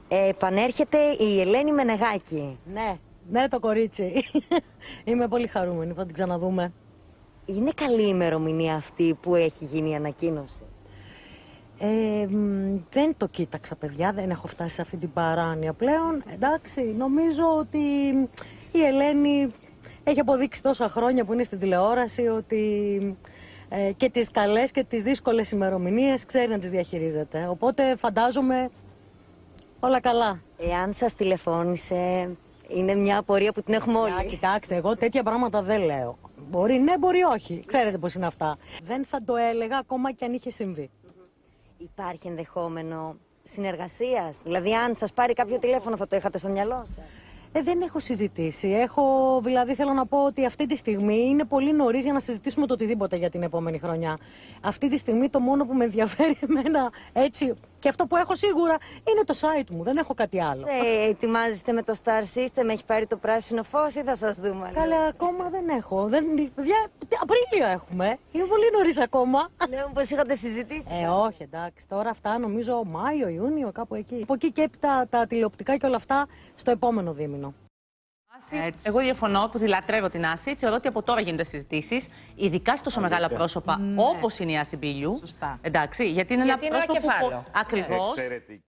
Επανέρχεται η Ελένη Μενεγάκη. Ναι, το κορίτσι. Είμαι πολύ χαρούμενη που θα την ξαναδούμε. Είναι καλή ημερομηνία αυτή που έχει γίνει η ανακοίνωση? Δεν το κοίταξα, παιδιά, δεν έχω φτάσει σε αυτή την παράνοια πλέον. Εντάξει, νομίζω ότι η Ελένη έχει αποδείξει τόσα χρόνια που είναι στην τηλεόραση ότι και τις καλές και τις δύσκολες ημερομηνίες ξέρει να τις διαχειρίζεται. Οπότε φαντάζομαι όλα καλά. Εάν σας τηλεφώνησε, είναι μια απορία που την έχουμε όλοι. Κοιτάξτε, εγώ τέτοια πράγματα δεν λέω. Μπορεί ναι, μπορεί όχι. Ξέρετε πώς είναι αυτά. Δεν θα το έλεγα ακόμα και αν είχε συμβεί. Υπάρχει ενδεχόμενο συνεργασίας? Δηλαδή, αν σας πάρει κάποιο τηλέφωνο, θα το είχατε στο μυαλό σας? Δεν έχω συζητήσει. Δηλαδή, θέλω να πω ότι αυτή τη στιγμή είναι πολύ νωρίς για να συζητήσουμε το οτιδήποτε για την επόμενη χρονιά. Αυτή τη στιγμή το μόνο που με ενδιαφέρει εμένα, έτσι, και αυτό που έχω σίγουρα, είναι το site μου. Δεν έχω κάτι άλλο. Ετοιμάζεστε με το Star System, έχει πάρει το πράσινο φως ή θα σας δούμε? Καλά, ακόμα δεν έχω. Απρίλιο έχουμε. Είναι πολύ νωρίς ακόμα. Λέω πως είχατε συζητήσει. Όχι, εντάξει. Τώρα αυτά νομίζω Μάιο, Ιούνιο, κάπου εκεί. Από εκεί και έπειτα τα τηλεοπτικά και όλα αυτά στο επόμενο δίμηνο. Εγώ διαφωνώ, που τη λατρεύω την Άση. Θεωρώ ότι από τώρα γίνονται συζητήσεις, ειδικά σε τόσο μεγάλα πρόσωπα όπως είναι η Άση Μπίλιου. Σωστά. Εντάξει, γιατί είναι ένα πρόσωπο. κεφάλαιο. Ακριβώς.